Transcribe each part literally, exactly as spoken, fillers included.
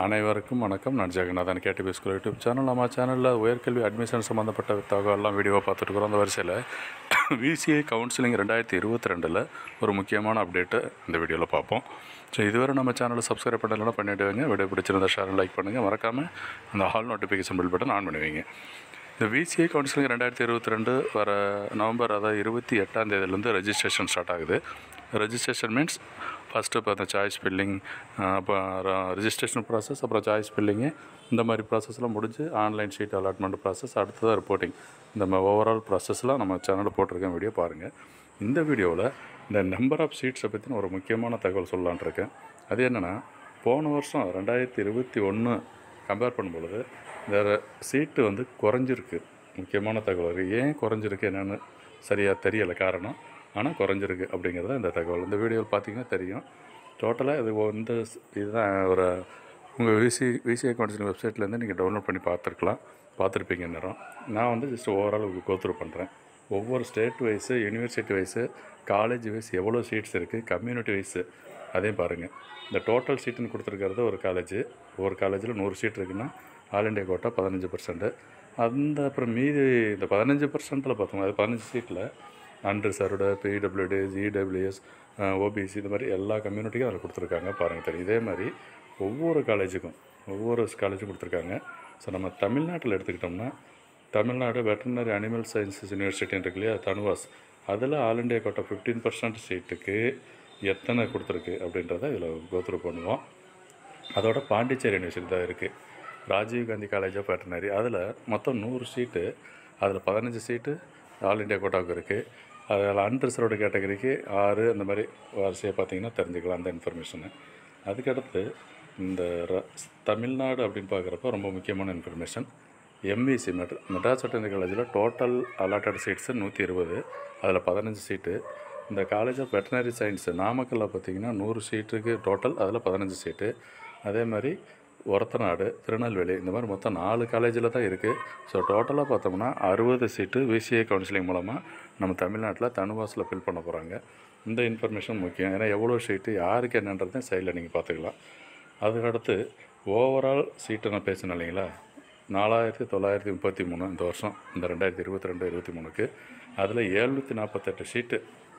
அனைவருக்கும் வணக்கம். நான் Jeganathan, KTB school YouTube channel. நம்ம சேனலில் உயர்கல்வி அட்மிஷன் சம்மந்தப்பட்ட தகவலாம் வீடியோவை பார்த்துட்டு இருக்கிறோம். அந்த வரிசையில் விசிஏ கவுன்சிலிங் ரெண்டாயிரத்தி இருபத்தி ரெண்டில் ஒரு முக்கியமான அப்டேட்டு இந்த வீடியோவில் பார்ப்போம். ஸோ இதுவரை நம்ம சேனலை சப்ஸ்கிரைப் பண்ணலாம் பண்ணிவிட்டு வைங்க. வீடியோ பிடிச்சிருந்தா ஷேர் லைக் பண்ணுங்கள். மறக்காமல் அந்த all notification bell button on பண்ணுவீங்க. இந்த விசிஏ கவுன்சிலிங் ரெண்டாயிரத்தி இருபத்தி ரெண்டு வர நவம்பர் அதாவது இருபத்தி எட்டாம் தேதியிலேருந்து ரெஜிஸ்ட்ரேஷன் ஸ்டார்ட் ஆகுது. ரெஜிஸ்ட்ரேஷன் மீன்ஸ் ஃபஸ்ட்டு இப்போ அந்த சாய்ஸ் ஃபில்லிங், அப்போ ரெஜிஸ்ட்ரேஷன் ப்ராசஸ், அப்புறம் சாய்ஸ் ஃபில்லிங்கு, இந்த மாதிரி ப்ராசஸ்லாம் முடிஞ்சு ஆன்லைன் ஷீட் அலாட்மெண்ட் ப்ராசஸ், அடுத்ததாக ரிப்போர்ட்டிங், இந்த மாதிரி ஓவரால் ப்ராசஸ்லாம் நம்ம சேனலில் போட்டிருக்கேன். வீடியோ பாருங்கள். இந்த வீடியோவில் இந்த நம்பர் ஆஃப் சீட்ஸை பற்றின ஒரு முக்கியமான தகவல் சொல்லலான் இருக்கேன். அது என்னென்னா, போன வருஷம் ரெண்டாயிரத்தி இருபத்தி ஒன்று கம்பேர் பண்ணும்பொழுது இந்த சீட்டு வந்து குறைஞ்சிருக்கு. முக்கியமான தகவல் ஏன் குறைஞ்சிருக்கு என்னென்னு சரியாக தெரியலை காரணம், ஆனால் குறைஞ்சிருக்கு அப்படிங்கிறத இந்த தகவல் இந்த வீடியோவில் பார்த்திங்கன்னா தெரியும். டோட்டலாக இது இந்த இதுதான் ஒரு உங்கள் விசி விசிஏ கவுன்சிலிங் வெப்சைட்லேருந்து நீங்கள் டவுன்லோட் பண்ணி பார்த்துருக்கலாம், பார்த்துருப்பீங்க நேரம். நான் வந்து ஜஸ்ட் ஓவரால் கோத்ரூ பண்ணுறேன். ஒவ்வொரு state wise, university wise, college wise எவ்வளோ சீட்ஸ் இருக்குது, கம்யூனிட்டி வைஸு அதையும் பாருங்கள். இந்த டோட்டல் சீட்டுன்னு கொடுத்துருக்கிறது ஒரு காலேஜ், ஒரு காலேஜில் நூறு சீட் இருக்குன்னா ஆல் இண்டியா கோட்டா பதினஞ்சு பர்சன்ட்டு. அந்த அப்புறம் மீதி இந்த பதினஞ்சு பர்சன்ட்டில் பார்த்தோம், அது பதினஞ்சு சீட்டில் அன்ரிசர்வ்டு, பிடபிள்யூடி, ஜிடபிள்யூஎஸ், ஓபிசி, இந்த மாதிரி எல்லா கம்யூனிட்டிக்கும் அதில் கொடுத்துருக்காங்க. பாருங்கள் தெரியும். இதே மாதிரி ஒவ்வொரு காலேஜுக்கும் ஒவ்வொரு காலேஜும் கொடுத்துருக்காங்க. ஸோ நம்ம தமிழ்நாட்டில் எடுத்துக்கிட்டோம்னா, தமிழ்நாடு வெட்டர்னரி அனிமல் சயின்சஸ் யூனிவர்சிட்டின்னு இருக்கு இல்லையா, தனுவாஸ், அதில் all India quota fifteen percent சீட்டுக்கு எத்தனை கொடுத்துருக்கு அப்படின்றத இதில் கோத்ரூ பண்ணுவோம். அதோட பாண்டிச்சேரி யூனிவர்சிட்டி தான் இருக்குது, ராஜீவ்காந்தி காலேஜ் ஆஃப் வெட்டர்னரி, அதில் மொத்தம் நூறு சீட்டு, அதில் பதினஞ்சு சீட்டு ஆல் இண்டியா கோட்டாவுக்கு இருக்குது. அதில் அன்ரிசர்வ்டு கேட்டகரிக்கு ஆறு, அந்த மாதிரி வரிசையாக பார்த்திங்கன்னா தெரிஞ்சுக்கலாம் அந்த இன்ஃபர்மேஷனு. அதுக்கடுத்து இந்த ர தமிழ்நாடு அப்படின்னு பார்க்குறப்ப ரொம்ப முக்கியமான இன்ஃபர்மேஷன், எம்விசி மெட்ரா மெட்ராஸ் வெட்டர்னரி காலேஜில் டோட்டல் அலாட்டட் சீட்ஸு நூற்றி இருபது, அதில் பதினஞ்சு சீட்டு. இந்த காலேஜ் ஆஃப் வெட்டர்னரி சயின்ஸு நாமக்கல்லில் பார்த்திங்கன்னா நூறு சீட்டுக்கு டோட்டல், அதில் பதினஞ்சு சீட்டு. அதே மாதிரி ஒரத்தநாடு, திருநெல்வேலி, இந்த மாதிரி மொத்தம் நாலு காலேஜில் தான் இருக்குது. ஸோ டோட்டலாக பார்த்தோம்னா அறுபது சீட்டு விசிஏ கவுன்சிலிங் மூலமாக நம்ம தமிழ்நாட்டில் தனுவாஸில் ஃபில் பண்ண போகிறாங்க. இந்த இன்ஃபர்மேஷன் முக்கியம். ஏன்னா எவ்வளோ சீட்டு யாருக்கு என்னன்றதை சைடில் நீங்கள் பார்த்துக்கலாம். அதுக்கடுத்து ஓவரால் சீட்டு நான் பேசினேன் இல்லைங்களா, நாலாயிரத்தி தொள்ளாயிரத்தி முப்பத்தி மூணு இந்த வருஷம், இந்த ரெண்டாயிரத்தி இருபத்தி ரெண்டு இருபத்தி மூணுக்கு அதில் ஏழ்நூற்றி நாற்பத்தெட்டு சீட்டு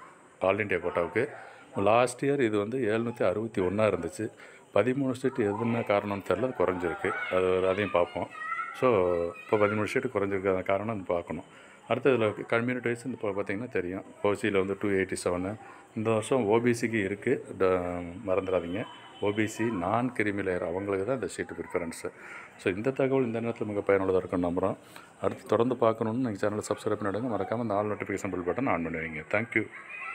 ஆல் இண்டியா கோட்டாவுக்கு. லாஸ்ட் இயர் இது வந்து ஏழ்நூற்றி அறுபத்தி ஒன்றா இருந்துச்சு. பதிமூணு சீட்டு எதுனா காரணம்னு தெரில, அது குறைஞ்சிருக்கு. அது அதையும் பார்ப்போம். ஸோ இப்போ பதிமூணு சீட்டு குறைஞ்சிருக்க காரணம் பார்க்கணும். அடுத்து இதில் கம்யூனிட்டி வைஸ் இப்போ பார்த்திங்கன்னா தெரியும், ஓசியில் வந்து டூ எயிட்டி செவனு இந்த வருஷம் ஓபிசிக்கு இருக்குது, மறந்துடாதீங்க. ஓபிசி நான் கிரிமி லேயர் அவங்களுக்கு தான் இந்த சீட்டு ப்ரிஃபரன்ஸு. ஸோ இந்த தகவல் இந்த நேரத்தில் மிக பயனுள்ளதாக இருக்குன்னு நம்புகிறோம். அடுத்து தொடர்ந்து பார்க்கணுன்னு நீங்கள் சேனலை சப்ஸ்கிரைப் பண்ணிவிடுங்க. மறக்காமல் இந்த all notification bell button on பண்ணுவீங்க. தேங்க்யூ.